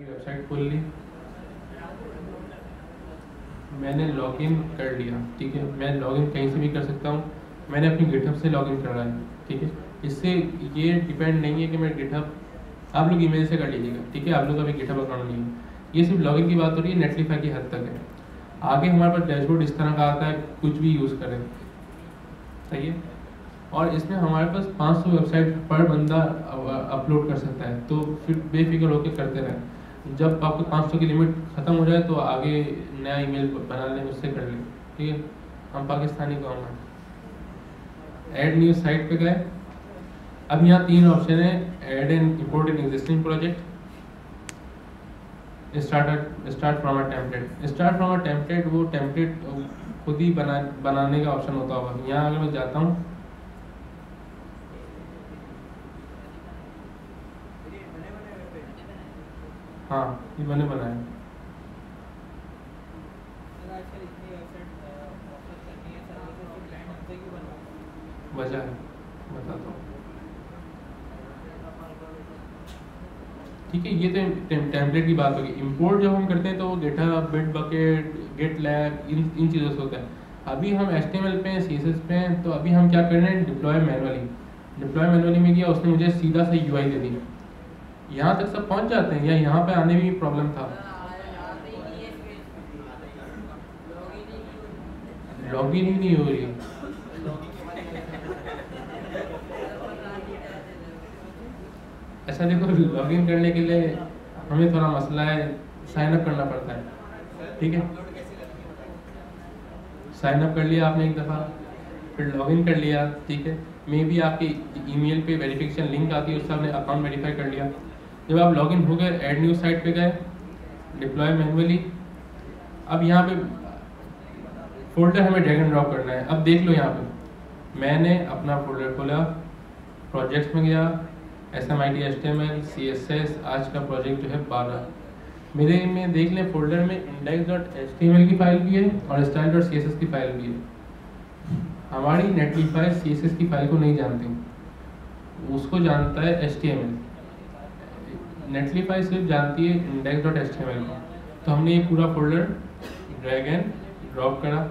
की वेबसाइट खोल ली, मैंने लॉगिन कर लिया। ठीक है, मैं लॉगिन कहीं से भी कर सकता हूँ, मैंने अपनी गिटहब से लॉगिन करा है। ठीक है, इससे ये डिपेंड नहीं है कि मैं गिटहब, आप लोग ईमेल से कर लीजिएगा। ठीक है, आप लोग का भी गिटहब अकाउंट नहीं है, ये सिर्फ लॉगिन की बात हो रही है, नेटलिफाई की हद तक है। आगे हमारे पास डैशबोर्ड इस तरह का आता है, कुछ भी यूज़ करें, सही है। और इसमें हमारे पास 500 वेबसाइट पर बंदा अपलोड कर सकता है, तो फिर बेफिक्र होकर करते रहें। जब आपको 500 की लिमिट ख़त्म हो जाए तो आगे नया ईमेल बना लें, उससे कर लें। ठीक है, हम पाकिस्तानी कौन हैं। ऐड न्यू साइट पे गए, अब यहाँ 3 ऑप्शन है, add and import in existing project, start from a template. Start from a template, वो टेम्पलेट खुद ही बनाने का ऑप्शन होता होगा। यहाँ अगर मैं जाता हूँ, हाँ ये मैंने बनाया, वजह है बताता हूँ। ठीक है, ये तो टेम्पलेट की बात होगी। इंपोर्ट जब हम करते हैं तो गिटहब, बिटबकेट, गिटलैब, इन चीज़ों से होता है। अभी हम HTML पे हैं, CSS पे हैं, तो अभी हम क्या कर रहे हैं, डिप्लॉय मैनुअली। डिप्लॉय मैनुअली में किया, उसने मुझे सीधा सा UI दे दी। यहाँ तक सब पहुँच जाते हैं या यहाँ पे आने में भी प्रॉब्लम था? लॉगिन ही नहीं हो रही। अच्छा देखो, लॉगिन करने के लिए हमें थोड़ा मसला है, साइन अप करना पड़ता है। ठीक है, साइन अप कर लिया आपने एक दफ़ा, फिर लॉगिन कर लिया। ठीक है, मे बी आपकी ईमेल पे वेरिफिकेशन लिंक आती है, उससे आपने अकाउंट वेरीफाई कर लिया। जब आप लॉगिन हो गए, ऐड न्यू साइट पे गए, डिप्लॉय मैनुअली, अब यहाँ पे फोल्डर हमें ड्रैग एंड ड्रॉप करना है। अब देख लो, यहाँ पे मैंने अपना फोल्डर खोला, प्रोजेक्ट्स में गया, SMIT HTML CSS, आज का प्रोजेक्ट जो है 12। मेरे में देख लें, फोल्डर में index.html की फाइल भी है और style.css की फाइल भी है। हमारी नेटलिफाई CSS की फाइल को नहीं जानती, उसको जानता है HTML। नेटलिफाई सिर्फ जानती है index.html को। तो हमने ये पूरा फोल्डर ड्रैग एंड ड्रॉप करा,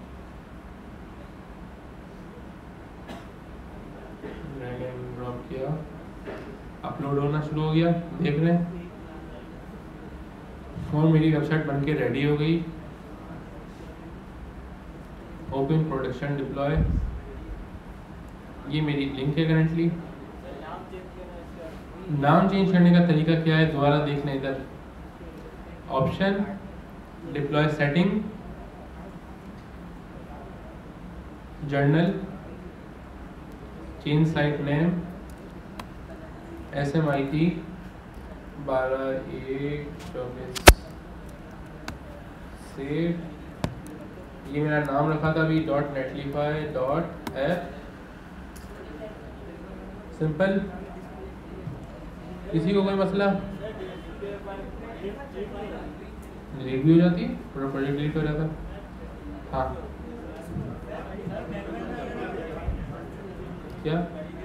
ड्रैग एंड ड्रॉप किया, अपलोड होना शुरू हो गया, देख रहे हैं। और मेरी वेबसाइट बनके रेडी हो गई। ओपन प्रोडक्शन डिप्लॉय, ये मेरी लिंक है करेंटली। नाम चेंज करने का तरीका क्या है, दोबारा देख लें। इधर option, deploy setting, general, change site name, SMIT 12/1/24 से, ये मेरा नाम रखा था अभी, .netlify.app, सिंपल। किसी को कोई मसला? डिलीट भी हो जाती, पूरा प्रोजेक्ट डिलीट हो जाता। हाँ क्या?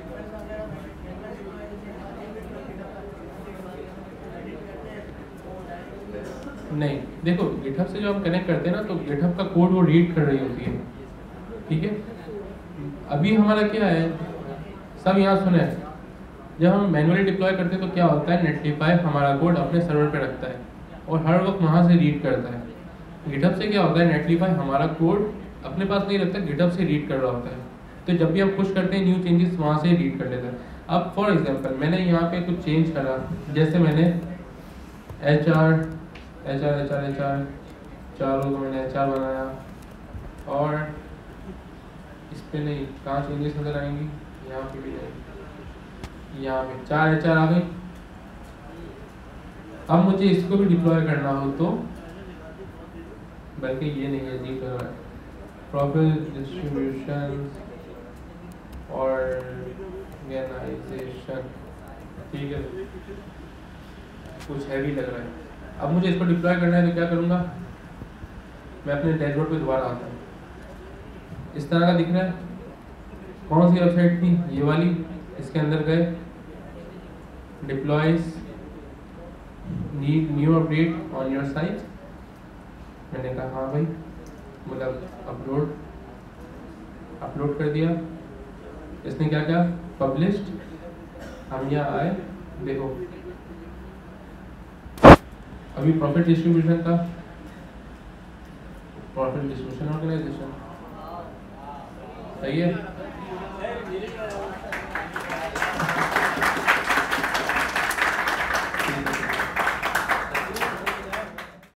नहीं, देखो गिटहब से जो हम कनेक्ट करते हैं ना, तो गिटहब का कोड वो रीड कर रही होती है। ठीक है, अभी हमारा क्या है, सब यहाँ सुने, जब हम मैनुअली डिप्लॉय करते हैं तो क्या होता है, नेटलिफाई हमारा कोड अपने सर्वर पे रखता है और हर वक्त वहाँ से रीड करता है। गिटहब से क्या होता है, नेटलिफाई हमारा कोड अपने पास नहीं रखता, गिटहब से रीड कर रहा होता है। तो जब भी हम पुश करते हैं न्यू चेंजेस, वहाँ से रीड कर लेता है। अब फॉर एग्जांपल मैंने यहाँ पे कुछ चेंज करा, जैसे मैंने HR चारों को मैंने HR बनाया, और इस पे नहीं, कहाँ चेंजेस नजर आएंगी, यहाँ पे भी नहीं, यहाँ पे 4 HR आ गई। अब मुझे इसको भी डिप्लॉय करना हो तो, बल्कि ये नहीं है जी, प्रॉपर डिस्ट्रीब्यूशन, ऑर्गेनाइजेशन, ठीक है, कुछ हैवी लग रहा है। अब मुझे इसको डिप्लॉय करना है तो क्या करूँगा, मैं अपने डैशबोर्ड पे दोबारा आता हूँ, इस तरह का दिख रहा है। कौन सी वेबसाइट थी, ये वाली, इसके अंदर गए, deploys, need new update on your site. मैंने कहा हाँ भाई, मतलब अपलोड कर दिया। इसने क्या किया, पब्लिश्ड। हम यहाँ आए, देखो अभी प्रॉफिट डिस्ट्रीब्यूशन का, प्रॉफिट डिस्ट्रीब्यूशन ऑर्गेनाइजेशन, सही है।